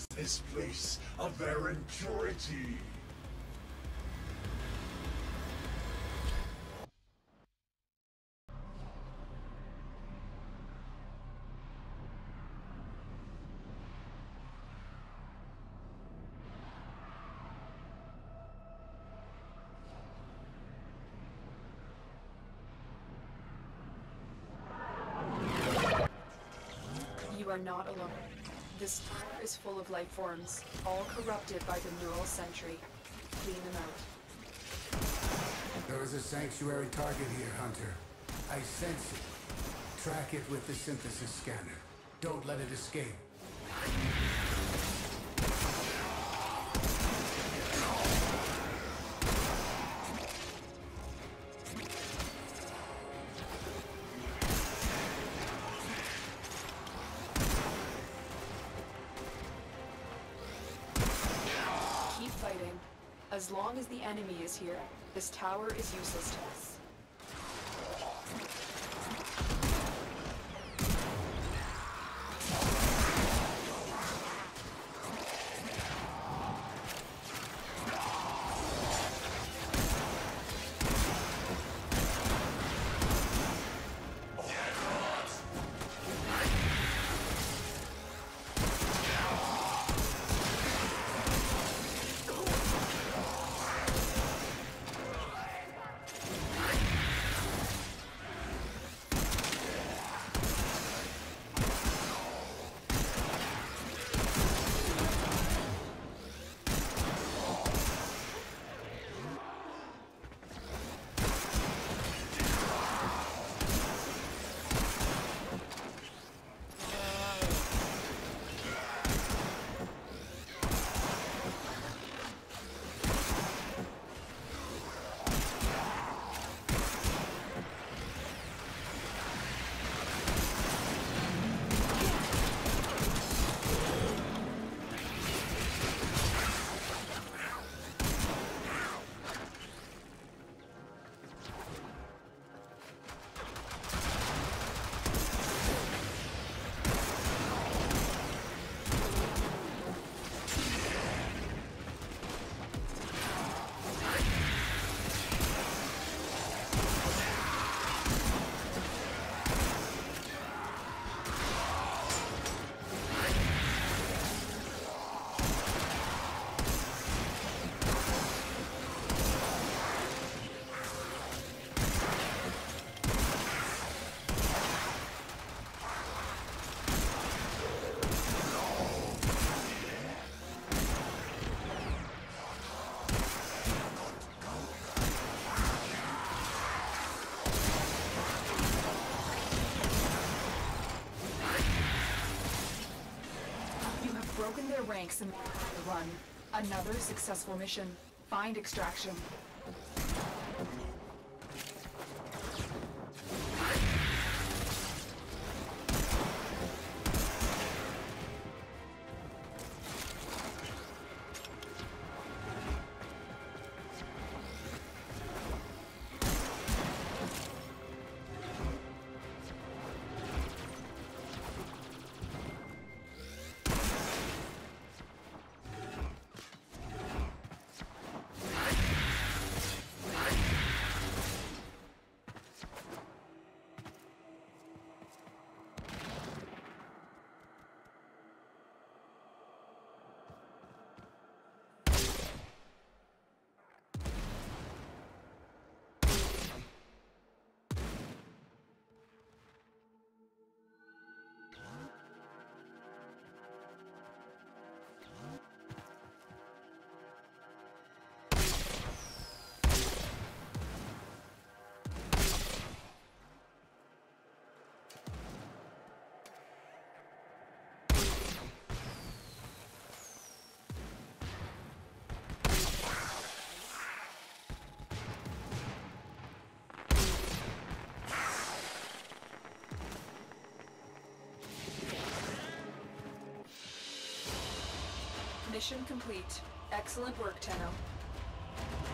This place a barren purity. You are not alone. This tower is full of life forms, all corrupted by the neural sentry. Clean them out. There is a sanctuary target here, Hunter. I sense it. Track it with the synthesis scanner. Don't let it escape. Keep fighting. As long as the enemy is here, this tower is useless to us. Broken their ranks and run. Another successful mission. Find extraction. Mission complete. Excellent work, Tenno.